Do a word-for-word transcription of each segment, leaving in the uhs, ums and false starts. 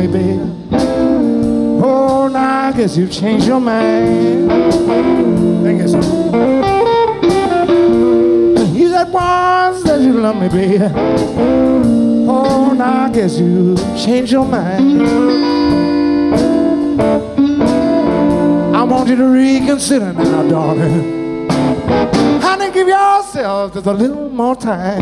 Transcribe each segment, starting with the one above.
me, baby. Oh, now I guess you've changed your mind. Thank you, sir. You said once that you love me, baby. Oh, now I guess you've changed your mind. I want you to reconsider now, darling. Honey, give yourself just a little more time.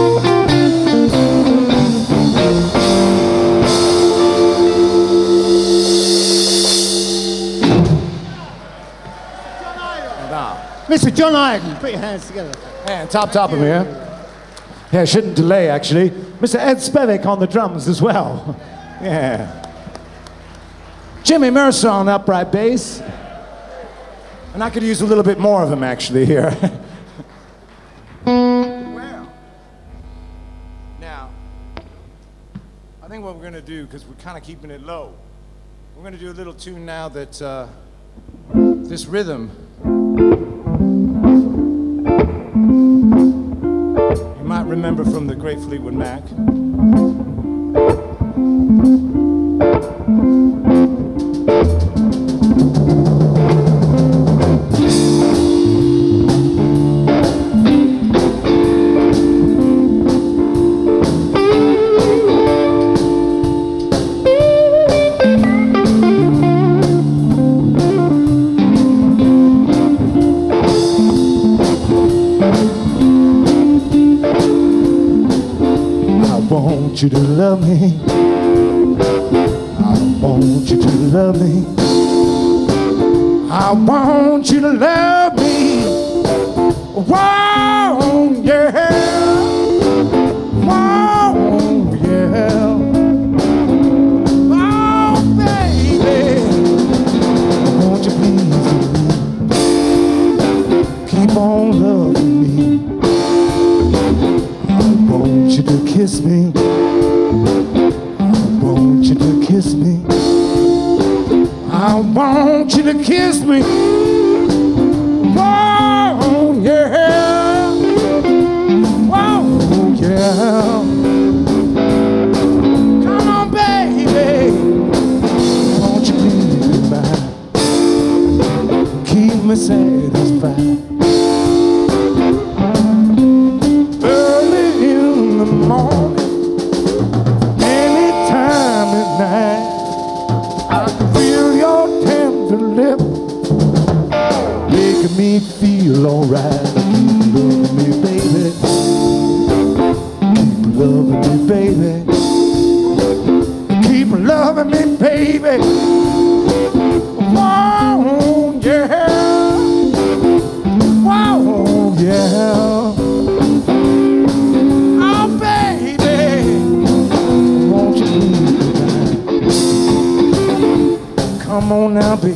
Mister John Ireton, put your hands together. And top, top of here. Yeah, shouldn't delay, actually. Mister Ed Spevek on the drums as well. Yeah. Jimmy Mercer on upright bass. And I could use a little bit more of them, actually, here. Well, now, I think what we're going to do, because we're kind of keeping it low, we're going to do a little tune now that uh, this rhythm, you might remember from the great Fleetwood Mac. I want you to love me. I want you to love me. I want you to love me. Whoa, yeah. Whoa, yeah. Oh, baby. Won't you please keep on loving me? I want you to kiss me. I want you to kiss me. I want you to kiss me. Whoa, yeah. Whoa, yeah. Come on, baby. Won't you please be mine? Keep me satisfied. Early in the morning, anytime at night, I can feel your tender lip making me feel alright. Keep loving me, baby. Keep loving me, baby. Keep loving me, baby. Whoa, yeah. Whoa, yeah. Oh, baby. Won't you please be mine? Come on now, baby.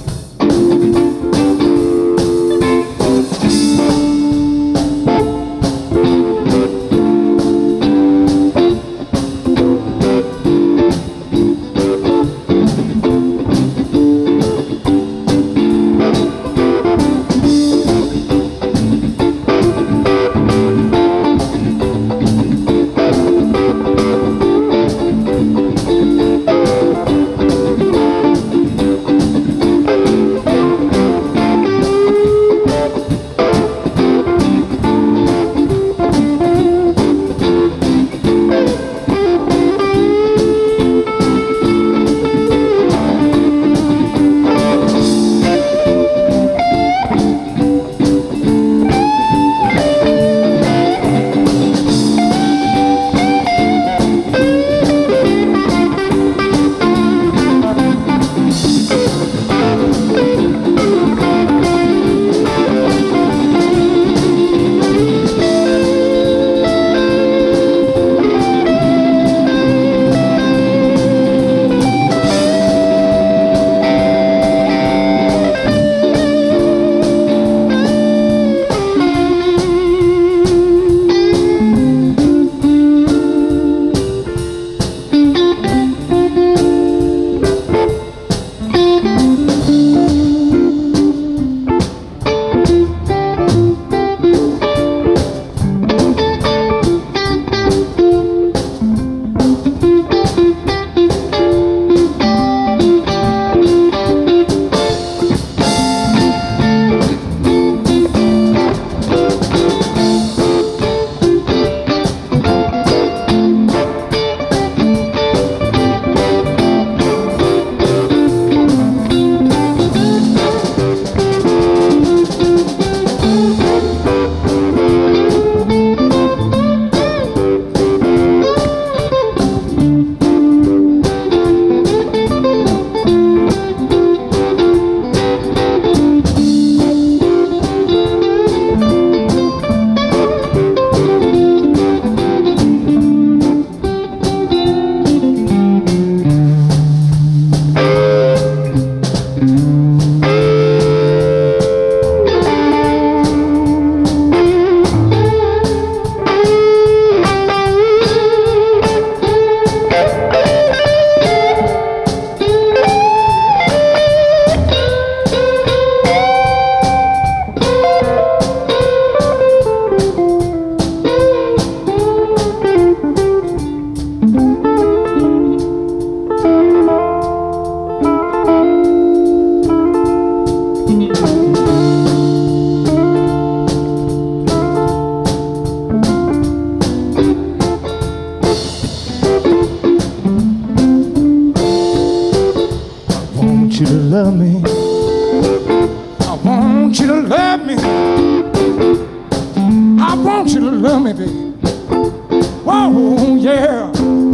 love me, baby. Whoa, yeah.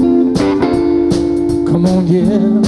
Come on, yeah.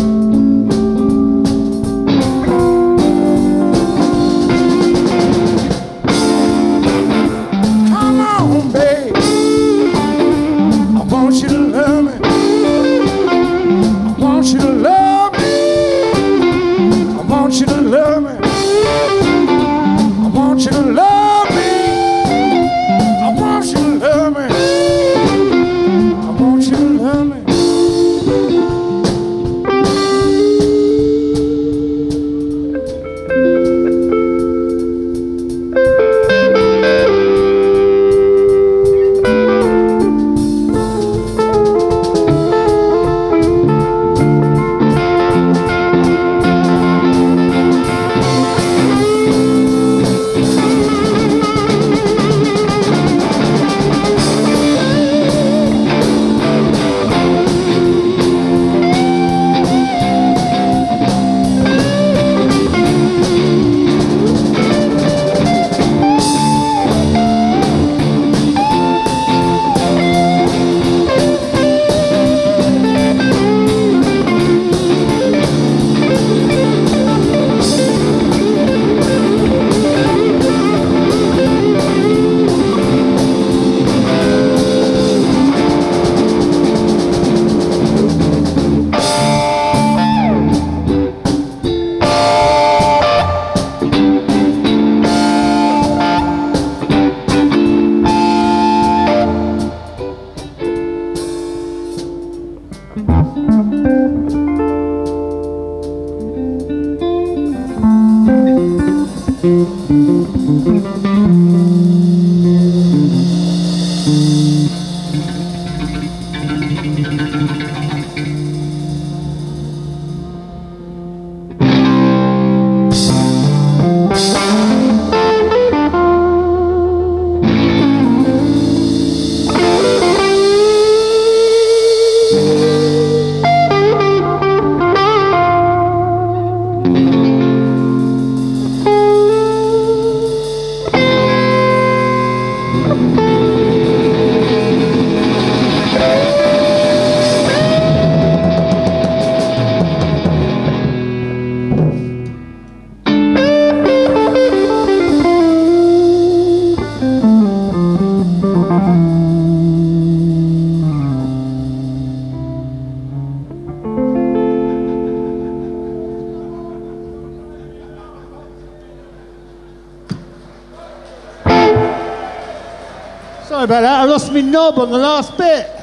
Sorry about that, I lost my knob on the last bit.